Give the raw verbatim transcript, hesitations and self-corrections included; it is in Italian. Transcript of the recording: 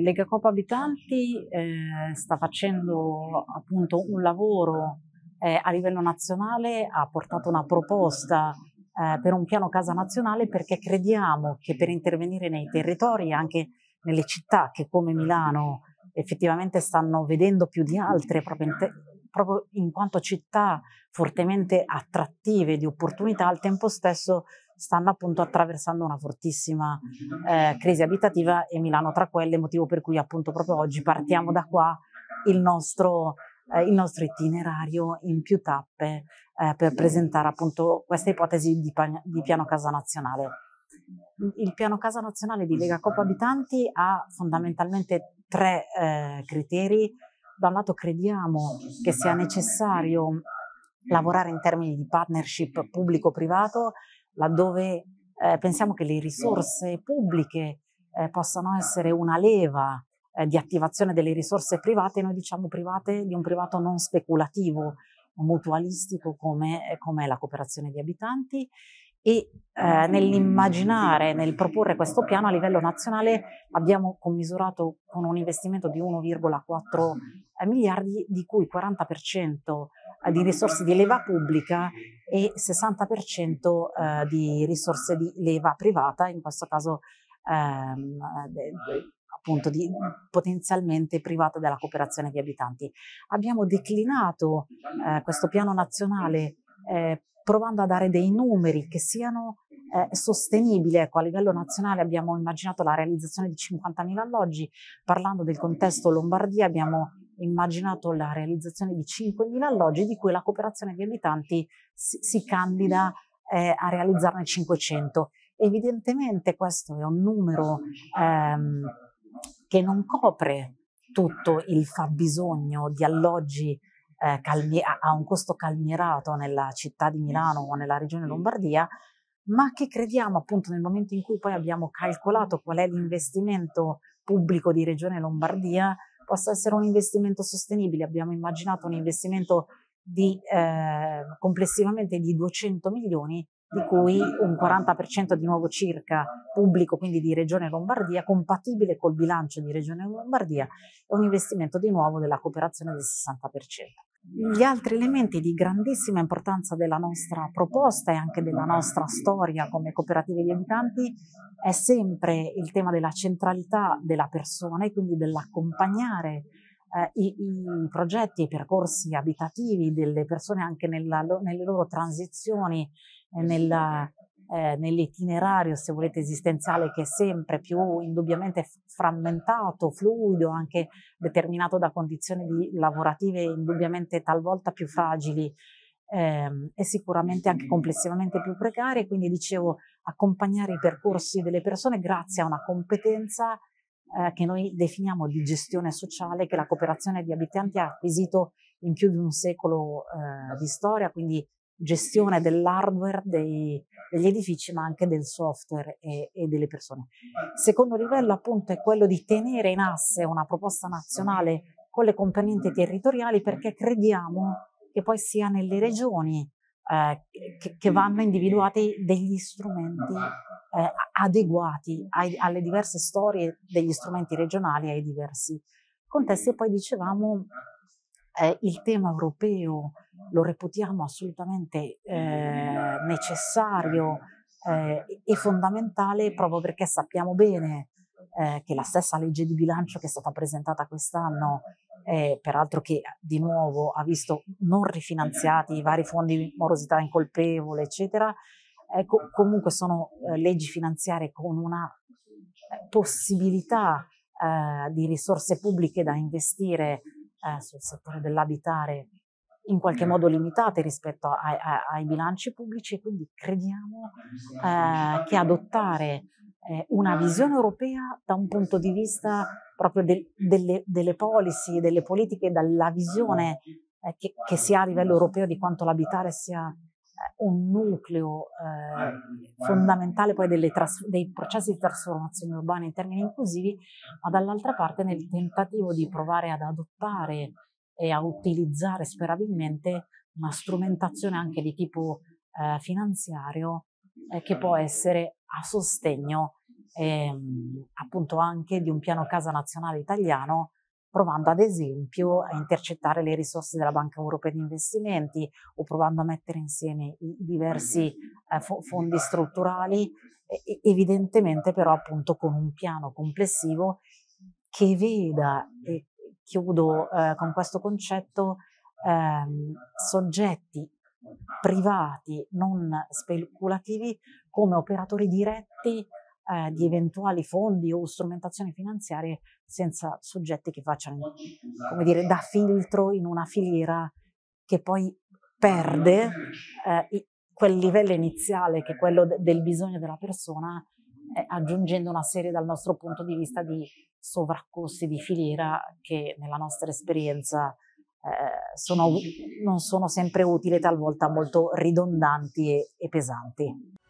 Legacoop Abitanti eh, sta facendo appunto un lavoro eh, a livello nazionale, ha portato una proposta eh, per un piano casa nazionale perché crediamo che per intervenire nei territori, anche nelle città che come Milano effettivamente stanno vedendo più di altre, proprio in, te, proprio in quanto città fortemente attrattive di opportunità, al tempo stesso stanno appunto attraversando una fortissima eh, crisi abitativa e Milano tra quelle, motivo per cui appunto proprio oggi partiamo da qua il nostro, eh, il nostro itinerario in più tappe eh, per presentare appunto questa ipotesi di, di piano casa nazionale. Il piano casa nazionale di Legacoop Abitanti ha fondamentalmente tre eh, criteri. Da un lato crediamo che sia necessario lavorare in termini di partnership pubblico-privato, laddove eh, pensiamo che le risorse pubbliche eh, possano essere una leva eh, di attivazione delle risorse private, noi diciamo private, di un privato non speculativo, mutualistico come, come è la cooperazione di abitanti, e eh, nell'immaginare, nel proporre questo piano a livello nazionale abbiamo commisurato con un investimento di uno virgola quattro miliardi, di cui quaranta per cento di risorse di leva pubblica e sessanta per cento eh, di risorse di leva privata, in questo caso ehm, de, appunto di, potenzialmente privata della cooperazione di abitanti. Abbiamo declinato eh, questo piano nazionale eh, provando a dare dei numeri che siano eh, sostenibili. Ecco, a livello nazionale abbiamo immaginato la realizzazione di cinquantamila alloggi, parlando del contesto Lombardia abbiamo immaginato la realizzazione di cinquemila alloggi, di cui la cooperazione di abitanti si, si candida eh, a realizzarne cinquecento. Evidentemente questo è un numero ehm, che non copre tutto il fabbisogno di alloggi eh, calmi- a un costo calmierato nella città di Milano o nella regione Lombardia, ma che crediamo appunto nel momento in cui poi abbiamo calcolato qual è l'investimento pubblico di Regione Lombardia possa essere un investimento sostenibile. Abbiamo immaginato un investimento di eh, complessivamente di duecento milioni, di cui un quaranta per cento di nuovo circa pubblico, quindi di Regione Lombardia, compatibile col bilancio di Regione Lombardia, e un investimento di nuovo della cooperazione del sessanta per cento. Gli altri elementi di grandissima importanza della nostra proposta e anche della nostra storia come cooperative di abitanti è sempre il tema della centralità della persona e quindi dell'accompagnare eh, i, i progetti e i percorsi abitativi delle persone anche nella, nelle loro transizioni, eh, nella, eh, nell'itinerario, se volete, esistenziale, che è sempre più indubbiamente frammentato, fluido, anche determinato da condizioni di, lavorative indubbiamente talvolta più fragili ehm, e sicuramente anche complessivamente più precarie. Quindi dicevo, accompagnare i percorsi delle persone grazie a una competenza eh, che noi definiamo di gestione sociale, che la cooperazione di abitanti ha acquisito in più di un secolo eh, di storia, quindi gestione dell'hardware dei, degli edifici, ma anche del software e, e delle persone. Il secondo livello appunto è quello di tenere in asse una proposta nazionale con le componenti territoriali, perché crediamo che poi sia nelle regioni eh, che, che vanno individuati degli strumenti eh, adeguati ai, alle diverse storie degli strumenti regionali, ai diversi contesti. E poi dicevamo eh, il tema europeo lo reputiamo assolutamente eh, necessario eh, e fondamentale, proprio perché sappiamo bene eh, che la stessa legge di bilancio che è stata presentata quest'anno, eh, peraltro che di nuovo ha visto non rifinanziati i vari fondi di morosità incolpevole, eccetera, eh, co- comunque sono eh, leggi finanziarie con una eh, possibilità eh, di risorse pubbliche da investire eh, sul settore dell'abitare in qualche modo limitate rispetto a, a, ai bilanci pubblici, e quindi crediamo eh, che adottare eh, una visione europea da un punto di vista proprio de, delle, delle policy, delle politiche, dalla visione eh, che, che si ha a livello europeo di quanto l'abitare sia eh, un nucleo eh, fondamentale poi delle tras- dei processi di trasformazione urbana in termini inclusivi, ma dall'altra parte nel tentativo di provare ad adottare e a utilizzare sperabilmente una strumentazione anche di tipo eh, finanziario eh, che può essere a sostegno ehm, appunto anche di un piano casa nazionale italiano, provando ad esempio a intercettare le risorse della Banca Europea di Investimenti o provando a mettere insieme i diversi eh, fo fondi strutturali, e, evidentemente però appunto con un piano complessivo che veda, e chiudo eh, con questo concetto, ehm, soggetti privati non speculativi come operatori diretti eh, di eventuali fondi o strumentazioni finanziarie, senza soggetti che facciano, come dire, da filtro in una filiera che poi perde eh, quel livello iniziale che è quello de del bisogno della persona, eh, aggiungendo una serie, dal nostro punto di vista, di sovraccosti di filiera che nella nostra esperienza eh, sono, non sono sempre utili, talvolta molto ridondanti e, e pesanti.